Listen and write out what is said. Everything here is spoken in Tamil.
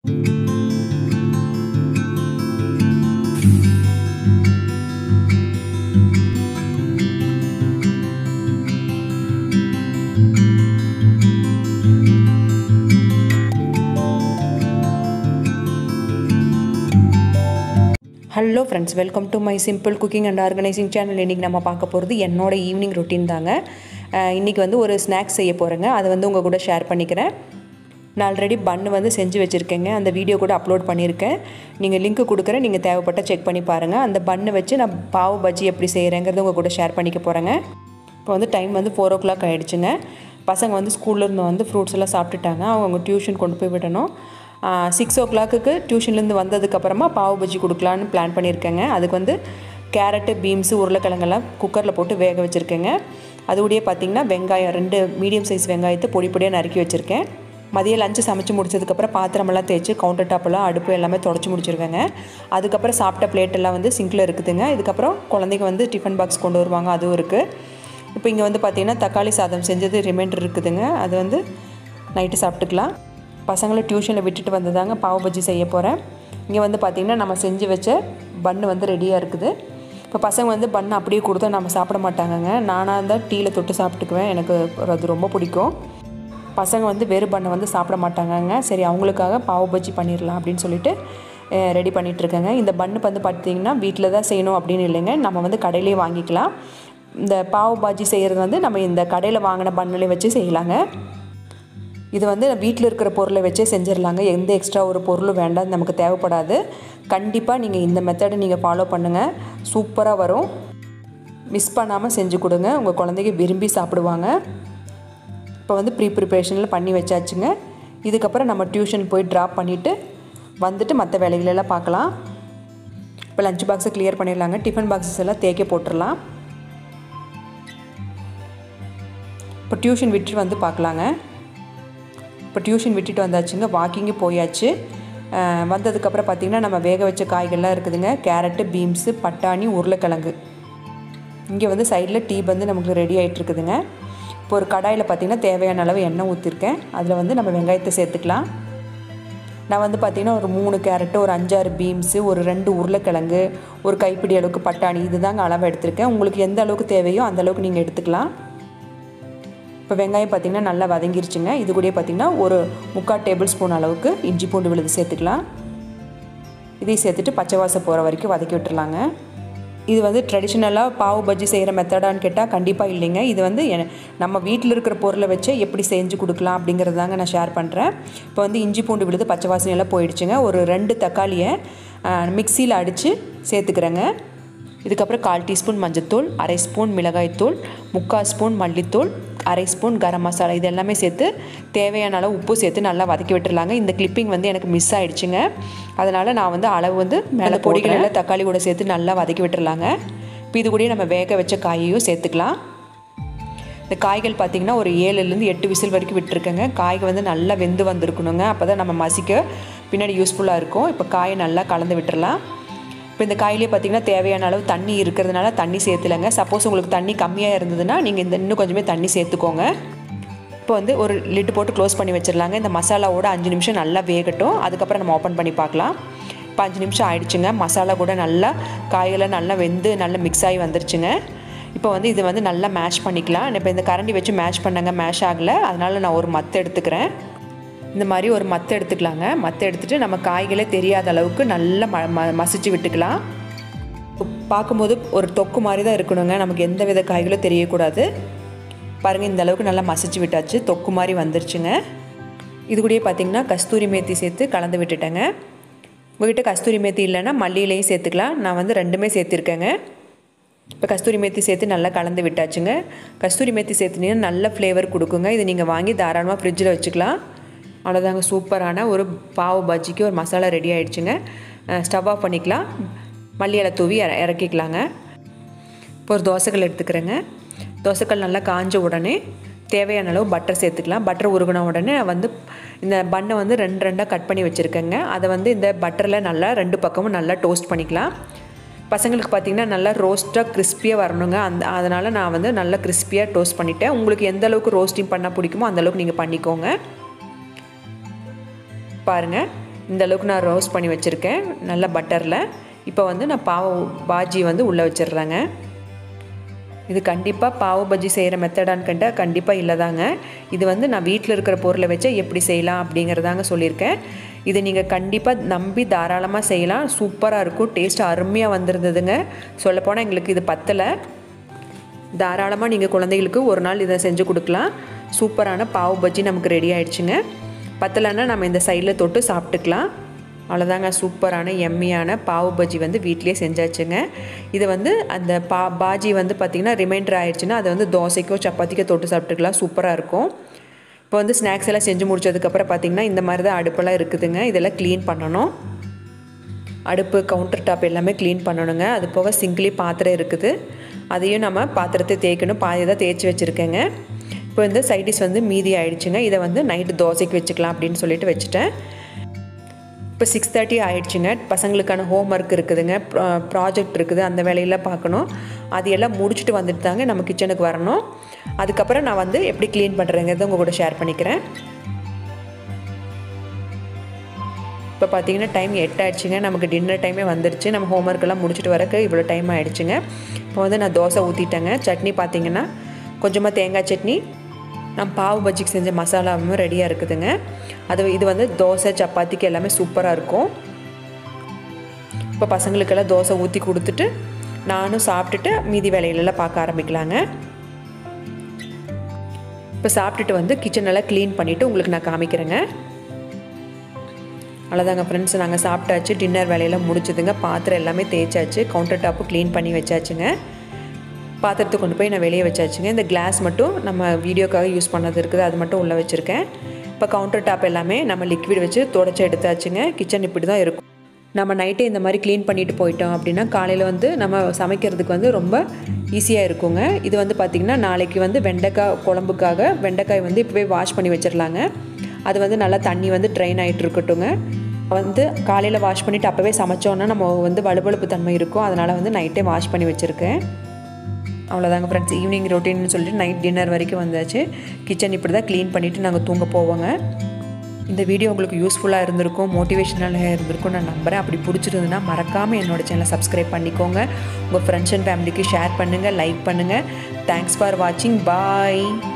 Hello friends, welcome to my simple cooking and organizing channel. இன்றைக்கி நம்ம பார்க்க போகிறது என்னோடய ஈவினிங் ரொட்டீன் தாங்க. இன்றைக்கி வந்து ஒரு ஸ்நாக்ஸ் செய்ய போகிறேங்க. அதை வந்து உங்கள் கூட ஷேர் பண்ணிக்கிறேன். நான் ஆல்ரெடி பன்னு வந்து செஞ்சு வச்சுருக்கேங்க. அந்த வீடியோ கூட அப்லோட் பண்ணியிருக்கேன். நீங்கள் லிங்க் கொடுக்குறேன், நீங்கள் தேவைப்பட்ட செக் பண்ணி பாருங்கள். அந்த பன்னு வச்சு நான் பாவு பஜ்ஜி எப்படி செய்கிறேங்கிறத உங்கள் கூட ஷேர் பண்ணிக்க போகிறேங்க. இப்போ வந்து டைம் வந்து 4 o'clock ஆகிடுச்சுங்க. பசங்க வந்து ஸ்கூல்லேருந்து வந்து ஃப்ரூட்ஸ் எல்லாம் சாப்பிட்டுட்டாங்க. அவங்க டியூஷன் கொண்டு போய் விடணும். 6 o'clock டியூஷன்லேருந்து வந்ததுக்கப்புறமா பாவு பஜ்ஜி கொடுக்கலான்னு பிளான் பண்ணியிருக்கேங்க. அதுக்கு வந்து கேரட்டு, பீன்ஸு, உருளைக்கிழங்கெல்லாம் குக்கரில் போட்டு வேக வச்சுருக்கேங்க. அதுக்கூடயே பார்த்திங்கன்னா வெங்காயம் 2 மீடியம் சைஸ் வெங்காயத்தை பொடி பொடியாக நறுக்கி வச்சுருக்கேன். மதியம் லஞ்சு சமைச்சு முடிச்சதுக்கப்புறம் பாத்திரமெல்லாம் தேய்ச்சி கவுண்டர் டாப்பெல்லாம் அடுப்பு எல்லாமே தொடச்சி முடிச்சிருக்கேங்க. அதுக்கப்புறம் சாப்பிட்ட பிளேட்டெல்லாம் வந்து சிங்கில் இருக்குதுங்க. இதுக்கப்புறம் குழந்தைங்க வந்து டிஃபன் பாக்ஸ் கொண்டு வருவாங்க, அதுவும் இருக்குது. இப்போ இங்கே வந்து பார்த்திங்கன்னா தக்காளி சாதம் செஞ்சது ரிமைண்டர் இருக்குதுங்க. அது வந்து நைட்டு சாப்பிட்டுக்கலாம். பசங்களை டியூஷனில் விட்டுட்டு வந்ததாங்க பாவு பஜ்ஜி செய்ய போகிறேன். இங்கே வந்து பார்த்திங்கன்னா நம்ம செஞ்சு வச்ச பன்னு வந்து ரெடியாக இருக்குது. இப்போ பசங்க வந்து பன்னு அப்படியே கொடுத்தா நம்ம சாப்பிட மாட்டாங்கங்க. நானாக இருந்தால் டீயில் தொட்டு சாப்பிட்டுக்குவேன். எனக்கு அது ரொம்ப பிடிக்கும். பசங்க வந்து வெறும் பன்னை வந்து சாப்பிட மாட்டாங்கங்க. சரி, அவங்களுக்காக பாவு பஜ்ஜி பண்ணிடலாம் அப்படின்னு சொல்லிட்டு ரெடி பண்ணிகிட்ருக்கேங்க. இந்த பன்னு வந்து பார்த்திங்கன்னா வீட்டில் தான் செய்யணும் அப்படின்னு இல்லைங்க, நம்ம வந்து கடையிலேயே வாங்கிக்கலாம். இந்த பாவு பஜ்ஜி செய்கிறது வந்து நம்ம இந்த கடையில் வாங்கின பன்னுலேயே வச்சு செய்யலாங்க. இது வந்து வீட்டில் இருக்கிற பொருளை வச்சே செஞ்சிடலாங்க. எந்த எக்ஸ்ட்ரா ஒரு பொருளும் வேண்டாம், நமக்கு தேவைப்படாது. கண்டிப்பாக நீங்கள் இந்த மெத்தடை நீங்கள் ஃபாலோ பண்ணுங்கள், சூப்பராக வரும். மிஸ் பண்ணாமல் செஞ்சு கொடுங்க, உங்கள் குழந்தைங்க விரும்பி சாப்பிடுவாங்க. இப்போ வந்து ப்ரிப்ரேஷனில் பண்ணி வச்சாச்சுங்க. இதுக்கப்புறம் நம்ம டியூஷன் போய் ட்ராப் பண்ணிவிட்டு வந்துட்டு மற்ற வேலைகளெல்லாம் பார்க்கலாம். இப்போ லஞ்ச் பாக்ஸை கிளியர் பண்ணிடலாங்க. டிஃபன் பாக்ஸஸ் எல்லாம் தேய்க்க போட்டுடலாம். இப்போ டியூஷன் விட்டுட்டு வந்து பார்க்கலாங்க. இப்போ டியூஷன் விட்டுட்டு வந்தாச்சுங்க. வாக்கிங்கு போயாச்சு. வந்ததுக்கப்புறம் பார்த்திங்கன்னா நம்ம வேக வச்ச காய்கள்லாம் இருக்குதுங்க. கேரட்டு, பீன்ஸு, பட்டாணி, உருளைக்கிழங்கு. இங்கே வந்து சைடில் டீ வந்து நமக்கு ரெடி ஆகிட்டு இருக்குதுங்க. இப்போ ஒரு கடாயில் பார்த்திங்கன்னா தேவையான அளவு எண்ணெய் ஊற்றிருக்கேன். அதில் வந்து நம்ம வெங்காயத்தை சேர்த்துக்கலாம். நான் வந்து பார்த்திங்கன்னா ஒரு 3 கேரட்டு, ஒரு 5-6 பீன்ஸு, ஒரு 2 உருளைக்கிழங்கு, ஒரு கைப்பிடி அளவுக்கு பட்டாணி, இது தாங்க அளவு எடுத்திருக்கேன். உங்களுக்கு எந்த அளவுக்கு தேவையோ அந்த அளவுக்கு நீங்கள் எடுத்துக்கலாம். இப்போ வெங்காயம் பார்த்திங்கன்னா நல்லா வதங்கிருச்சுங்க. இது கூட பார்த்திங்கன்னா ஒரு 3/4 டேபிள் ஸ்பூன் அளவுக்கு இஞ்சி பூண்டு விழுது சேர்த்துக்கலாம். இதையும் சேர்த்துட்டு பச்சை வாசம் போகிற வரைக்கும் வதக்கி விட்டுறலாங்க. இது வந்து ட்ரெடிஷ்னலாக பாவு பஜ்ஜி செய்கிற மெத்தடான்னு கேட்டால் கண்டிப்பாக இல்லைங்க. இது வந்து நம்ம வீட்டில் இருக்கிற பொருளை வச்சு எப்படி செஞ்சு கொடுக்கலாம் அப்படிங்கிறது தாங்க நான் ஷேர் பண்ணுறேன். இப்போ வந்து இஞ்சி பூண்டு விழுது பச்சை வாசனை எல்லாம் போயிடுச்சுங்க. ஒரு 2 தக்காளியை மிக்சியில் அடித்து சேர்த்துக்கிறேங்க. இதுக்கப்புறம் 1/4 டீஸ்பூன் மஞ்சத்தூள், 1/2 ஸ்பூன் மிளகாய்த்தூள், 3/4 ஸ்பூன் மல்லித்தூள், 1/2 ஸ்பூன் கரம் மசாலா, இது எல்லாமே சேர்த்து தேவையான அளவு உப்பு சேர்த்து நல்லா வதக்கி விட்டுருலாங்க. இந்த கிளிப்பிங் வந்து எனக்கு மிஸ் ஆகிடுச்சுங்க. அதனால் நான் வந்து அளவு வந்து மேலே பொடிகள் எல்லாம் தக்காளி கூட சேர்த்து நல்லா வதக்கி விட்டுருலாங்க. இப்போ இது கூட நம்ம வேக வச்ச காயையும் சேர்த்துக்கலாம். இந்த காய்கள் பார்த்திங்கன்னா ஒரு 7லேருந்து 8 விசில் வரைக்கும் விட்டுருக்கேங்க. காய்கள் வந்து நல்லா வெந்து வந்திருக்கணுங்க. அப்போ தான் நம்ம மசிக்க பின்னாடி யூஸ்ஃபுல்லாக இருக்கும். இப்போ காயை நல்லா கலந்து விட்டுறலாம். இப்போ இந்த காயிலே பார்த்திங்கன்னா தேவையான அளவு தண்ணி இருக்கிறதுனால தண்ணி சேர்த்துலங்க. சப்போஸ் உங்களுக்கு தண்ணி கம்மியாக இருந்ததுன்னா நீங்கள் இன்னும் கொஞ்சமே தண்ணி சேர்த்துக்கோங்க. இப்போ வந்து ஒரு லிட்டு போட்டு க்ளோஸ் பண்ணி வச்சிடலாங்க. இந்த மசாலாவோட 5 நிமிஷம் நல்லா வேகட்டும். அதுக்கப்புறம் நம்ம ஓப்பன் பண்ணி பார்க்கலாம். இப்போ 5 நிமிஷம் ஆயிடுச்சுங்க. மசாலா கூட நல்லா காய்களை நல்லா வெந்து நல்லா மிக்ஸ் ஆகி வந்துருச்சுங்க. இப்போ வந்து இது வந்து நல்லா மேஷ் பண்ணிக்கலாம். இப்போ இந்த கரண்டி வச்சு மேஷ் பண்ணாங்க, மேஷ் ஆகலை. அதனால் நான் ஒரு மத்து எடுத்துக்கிறேன். இந்த மாதிரி ஒரு மத்து எடுத்துக்கலாங்க. மத்து எடுத்துகிட்டு நம்ம காய்களே தெரியாத அளவுக்கு நல்லா மசிச்சு விட்டுக்கலாம். பார்க்கும்போது ஒரு தொக்கு மாதிரி தான் இருக்கணுங்க. நமக்கு எந்த வித காய்களும் தெரியக்கூடாது. பாருங்கள், இந்த அளவுக்கு நல்லா மசிச்சு விட்டாச்சு. தொக்கு மாதிரி வந்துருச்சுங்க. இது கூடயே பார்த்திங்கன்னா கஸ்தூரி மேத்தி சேர்த்து கலந்து விட்டுட்டேங்க. உங்கள்கிட்ட கஸ்தூரி மேத்தி இல்லைன்னா மல்லியிலையும் சேர்த்துக்கலாம். நான் வந்து 2மே சேர்த்துருக்கேங்க. இப்போ கஸ்தூரி மேத்தி சேர்த்து நல்லா கலந்து விட்டாச்சுங்க. கஸ்தூரி மேத்தி சேர்த்துனீங்கன்னா நல்ல ஃப்ளேவர் கொடுக்குங்க. இது நீங்கள் வாங்கி தாராளமாக ஃப்ரிட்ஜில் வச்சுக்கலாம். அவ்வளோதாங்க, சூப்பரான ஒரு பாவு பஜ்ஜிக்கு ஒரு மசாலா ரெடி ஆகிடுச்சுங்க. ஸ்டவ் ஆஃப் பண்ணிக்கலாம். மல்லி இலை தூவி இறக்கிக்கலாங்க. இப்போ ஒரு தோசைக்கல் எடுத்துக்கிறேங்க. தோசைக்கல் நல்லா காஞ்ச உடனே தேவையான அளவு பட்டர் சேர்த்துக்கலாம். பட்டர் உருகின உடனே வந்து இந்த பன்னை வந்து 2 கட் பண்ணி வச்சுருக்கேங்க. அதை வந்து இந்த பட்டரில் நல்லா 2 பக்கமும் நல்லா டோஸ்ட் பண்ணிக்கலாம். பசங்களுக்கு பார்த்திங்கன்னா நல்லா ரோஸ்ட்டாக கிறிஸ்பியாக வரணுங்க. அதனால் நான் வந்து நல்லா கிறிஸ்பியாக டோஸ்ட் பண்ணிவிட்டேன். உங்களுக்கு எந்த அளவுக்கு ரோஸ்டிங் பண்ணால் பிடிக்குமோ அந்தளவுக்கு நீங்கள் பண்ணிக்கோங்க. பாருங்கள், இந்த அளவுக்கு நான் ரோஸ்ட் பண்ணி வச்சுருக்கேன் நல்லா பட்டரில். இப்போ வந்து நான் பாஜி வந்து உள்ளே வச்சிடுறேங்க. இது கண்டிப்பாக பாவு பஜ்ஜி செய்கிற மெத்தடான்னு கேட்டால் கண்டிப்பாக இல்லை தாங்க. இது வந்து நான் வீட்டில் இருக்கிற பொருளை வச்சு எப்படி செய்யலாம் அப்படிங்கிறதாங்க சொல்லியிருக்கேன். இதை நீங்கள் கண்டிப்பாக நம்பி தாராளமாக செய்யலாம். சூப்பராக இருக்கும். டேஸ்ட் அருமையாக வந்திருந்ததுங்க. சொல்லப்போனால் எங்களுக்கு இது பத்தலை. தாராளமாக நீங்கள் குழந்தைகளுக்கு ஒரு நாள் இதை செஞ்சு கொடுக்கலாம். சூப்பரான பாவு பஜ்ஜி நமக்கு ரெடி ஆகிடுச்சுங்க. பத்தலைன்னா நம்ம இந்த சைடில் தொட்டு சாப்பிட்டுக்கலாம். அவ்வளோதாங்க, சூப்பரான எம்மியான பாவு பஜ்ஜி வந்து வீட்டிலே செஞ்சாச்சுங்க. இது வந்து அந்த பாஜி வந்து பார்த்திங்கன்னா ரிமைண்டர் ஆயிடுச்சுன்னா அதை வந்து தோசைக்கோ சப்பாத்திக்கோ தொட்டு சாப்பிட்டுக்கலாம். சூப்பராக இருக்கும். இப்போ வந்து ஸ்நாக்ஸ் எல்லாம் செஞ்சு முடிச்சதுக்கப்புறம் பார்த்திங்கன்னா இந்த மாதிரி தான் அடுப்பெல்லாம் இருக்குதுங்க. இதெல்லாம் க்ளீன் பண்ணணும். அடுப்பு கவுண்டர் டாப் எல்லாமே க்ளீன் பண்ணணுங்க. அது போக சிங்க்லேயும் பாத்திரம் இருக்குது, அதையும் நம்ம பாத்திரத்தை தேய்க்கணும். பாதி தான் தேய்ச்சி வச்சுருக்கேங்க. இப்போ இந்த சைடிஷ் வந்து மீதி ஆகிடுச்சுங்க. இதை வந்து நைட்டு தோசைக்கு வச்சுக்கலாம் அப்படின்னு சொல்லிட்டு வச்சுட்டேன். இப்போ 6:30 ஆகிடுச்சுங்க. பசங்களுக்கான ஹோம் ஒர்க் இருக்குதுங்க, ப்ராஜெக்ட் இருக்குது, அந்த வேலையெல்லாம் பார்க்கணும். அது எல்லாம் முடிச்சுட்டு வந்துட்டு தாங்க நம்ம கிச்சனுக்கு வரணும். அதுக்கப்புறம் நான் வந்து எப்படி க்ளீன் பண்ணுறேங்கிறத உங்கள் கூட ஷேர் பண்ணிக்கிறேன். இப்போ பார்த்தீங்கன்னா டைம் 8 ஆகிடுச்சுங்க. நமக்கு டின்னர் டைமே வந்துடுச்சு. நம்ம ஹோம் ஒர்க்கெல்லாம் முடிச்சுட்டு வரக்கு இவ்வளோ டைம் ஆகிடுச்சுங்க. இப்போ வந்து நான் தோசை ஊற்றிட்டேங்க. சட்னி பார்த்திங்கன்னா கொஞ்சமாக தேங்காய் சட்னி, நான் பாவு பஜ்ஜிக்கு செஞ்ச மசாலாவும் ரெடியாக இருக்குதுங்க. இது வந்து தோசை சப்பாத்திக்கு எல்லாமே சூப்பராக இருக்கும். இப்போ பசங்களுக்கெல்லாம் தோசை ஊற்றி கொடுத்துட்டு நானும் சாப்பிட்டுட்டு மீதி வேலைகளெல்லாம் பார்க்க ஆரம்பிக்கலாங்க. இப்போ சாப்பிட்டுட்டு வந்து கிச்சனெல்லாம் க்ளீன் பண்ணிவிட்டு உங்களுக்கு நான் காமிக்கிறேங்க. அவ்வளோதாங்க ஃப்ரெண்ட்ஸ், நாங்கள் சாப்பிட்டாச்சு. டின்னர் வேலையெல்லாம் முடிச்சதுங்க. பாத்திரம் எல்லாமே தேய்ச்சாச்சு. கவுண்டர் டாப்பு க்ளீன் பண்ணி வச்சாச்சுங்க. பாத்திரத்தை கொண்டு போய் நான் வெளியே வச்சாச்சுங்க. இந்த கிளாஸ் மட்டும் நம்ம வீடியோக்காக யூஸ் பண்ணது இருக்குது, அது மட்டும் உள்ளே வச்சுருக்கேன். இப்போ கவுண்டர் டாப் எல்லாமே நம்ம லிக்விட் வச்சு தொடச்சி எடுத்தாச்சுங்க. கிச்சன் இப்படி தான் இருக்கும். நம்ம நைட்டே இந்த மாதிரி க்ளீன் பண்ணிவிட்டு போயிட்டோம் அப்படின்னா காலையில் வந்து நம்ம சமைக்கிறதுக்கு வந்து ரொம்ப ஈஸியாக இருக்குங்க. இது வந்து பார்த்திங்கன்னா நாளைக்கு வந்து வெண்டைக்காய் குழம்புக்காக வெண்டைக்காய் வந்து இப்போவே வாஷ் பண்ணி வச்சிடலாங்க. அது வந்து நல்லா தண்ணி வந்து ட்ரைன் ஆகிட்டு இருக்கட்டுங்க. வந்து காலையில் வாஷ் பண்ணிவிட்டு அப்போவே சமைச்சோன்னா நம்ம வந்து வலுவழுப்பு தன்மை இருக்கும். அதனால் வந்து நைட்டே வாஷ் பண்ணி வச்சுருக்கேன். அவ்வளோதாங்க ஃப்ரெண்ட்ஸ், ஈவினிங் ரொட்டீன்னு சொல்லிட்டு நைட் டின்னர் வரைக்கும் வந்தாச்சு. கிச்சன் இப்படி தான் க்ளீன் பண்ணிவிட்டு நாங்கள் தூங்க போவோங்க. இந்த வீடியோ உங்களுக்கு யூஸ்ஃபுல்லாக இருந்திருக்கும், மோட்டிவேஷனலாக இருந்திருக்கும் நான் நம்புகிறேன். அப்படி பிடிச்சிருந்ததுன்னா மறக்காமல் என்னோடய சேனலை சப்ஸ்கிரைப் பண்ணிக்கோங்க. உங்கள் ஃப்ரெண்ட்ஸ் அண்ட் ஃபேமிலிக்கு ஷேர் பண்ணுங்கள், லைக் பண்ணுங்கள். தேங்க்ஸ் ஃபார் வாட்சிங். பாய்.